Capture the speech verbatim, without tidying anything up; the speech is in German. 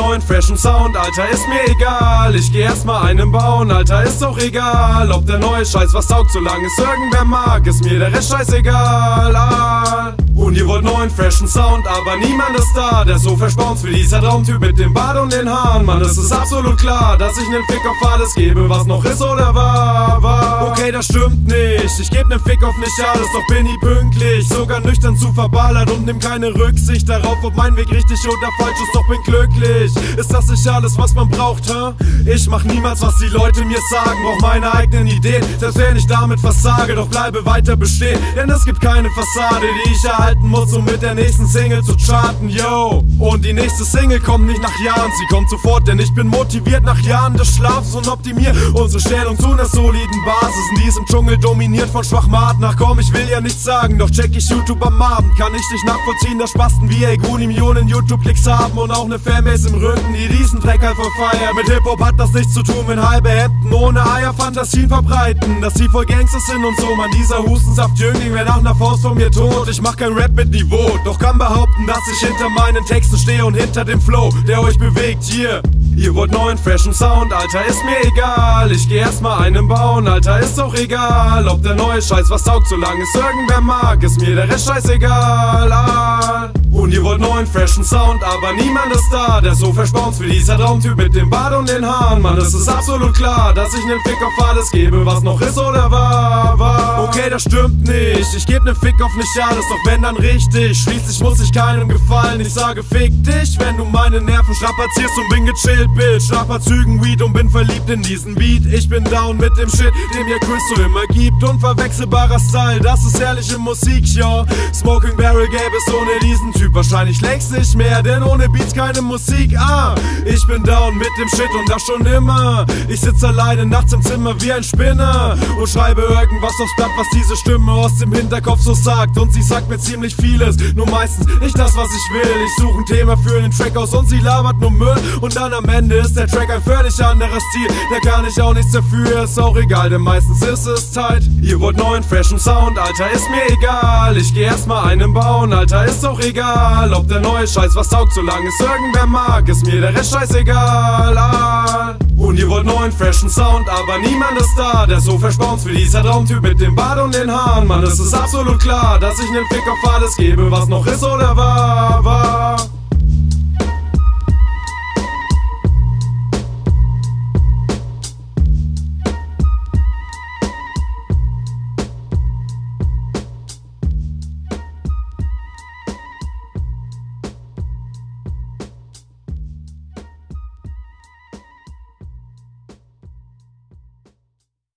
neuen freshen Sound, Alter, ist mir egal. Ich geh erstmal einen bauen, Alter, ist doch egal. Ob der neue Scheiß was taugt, solange es irgendwer mag, ist mir der Rest scheißegal. Ah. Und ihr wollt neuen freshen Sound, aber niemand ist da, der so verspaunzt wie dieser Traumtyp mit dem Bart und den Haaren. Mann, es ist absolut klar, dass ich nen Fick auf alles gebe, was noch ist oder war, war. Okay, das stimmt nicht, ich geb nen Fick auf nicht alles, doch bin ich pünktlich, sogar nüchtern zu verballert und nimm keine Rücksicht darauf, ob mein Weg richtig oder falsch ist, doch bin glücklich. Ist das nicht alles, was man braucht, hä? Ich mach niemals, was die Leute mir sagen, brauch meine eigenen Ideen, selbst wenn ich damit versage, doch bleibe weiter bestehen, denn es gibt keine Fassade, die ich erhalten muss, um mit der nächsten Single zu charten, yo. Und die nächste Single kommt nicht nach Jahren, sie kommt sofort, denn ich bin motiviert nach Jahren des Schlafs und optimier unsere Stellung zu einer soliden Basis in diesem Dschungel, dominiert von Schwachmaten. Ach komm, ich will ja nichts sagen, doch check ich YouTube am Abend, kann ich dich nachvollziehen, dass Spasten wie Eguni Millionen YouTube-Klicks haben und auch ne Fanbase im Rücken, die diesen Dreck einfach feiert. Mit Hip-Hop hat das nichts zu tun, wenn halbe Hemden ohne Eier Fantasien verbreiten, dass sie voll Gangsters sind und so. Man, dieser Hustensaft-Jüngling wär nach ner Faust von mir tot. Ich mach kein Rap mit Niveau, doch kann behaupten, dass ich hinter meinen Texten stehe und hinter dem Flow, der euch bewegt, hier. Ihr wollt neuen freshen Sound, Alter, ist mir egal. Ich geh erstmal einen bauen, Alter, ist doch egal. Ob der neue Scheiß was taugt, solange es irgendwer mag, ist mir der Rest scheißegal. Ah. Und ihr wollt neuen freshen Sound, aber niemand ist da, der so verspaunzt wie dieser Traumtyp mit dem Bart und den Haaren. Mann, es ist absolut klar, dass ich nen Fick auf alles gebe, was noch ist oder war, war. Okay, das stimmt nicht, ich geb nen Fick auf nicht alles, doch wenn dann richtig. Schließlich muss ich keinem gefallen, ich sage fick dich, wenn du meine Nerven strapazierst und bin gechillt, Bitch. Strapazügen Weed und bin verliebt in diesen Beat. Ich bin down mit dem Shit, den mir Chris so immer gibt. Unverwechselbarer Style, das ist ehrliche Musik, yo. Smoking Barrel gäbe es ohne diesen Typ wahrscheinlich längst nicht mehr, denn ohne Beats keine Musik, ah. Ich bin down mit dem Shit und das schon immer. Ich sitz alleine nachts im Zimmer wie ein Spinner und schreibe irgendwas aufs Blatt, was diese Stimme aus dem Hinterkopf so sagt. Und sie sagt mir ziemlich vieles, nur meistens nicht das, was ich will. Ich suche ein Thema für einen Track aus und sie labert nur Müll. Und dann am Ende ist der Track ein völlig anderer Stil. Da kann ich auch nichts dafür, ist auch egal, denn meistens ist es Zeit. Ihr wollt neuen freshen Sound, Alter, ist mir egal. Ich geh erstmal einen bauen, Alter, ist doch egal. Ob der neue Scheiß was taugt, solange es irgendwer mag, ist mir der Rest scheißegal. Ah. Und ihr wollt neuen freshen Sound, aber niemand ist da, der so verspaunzt wie dieser Traumtyp mit dem Bart und den Haaren. Mann, es ist absolut klar, dass ich nen Fick auf alles gebe, was noch ist oder war, war.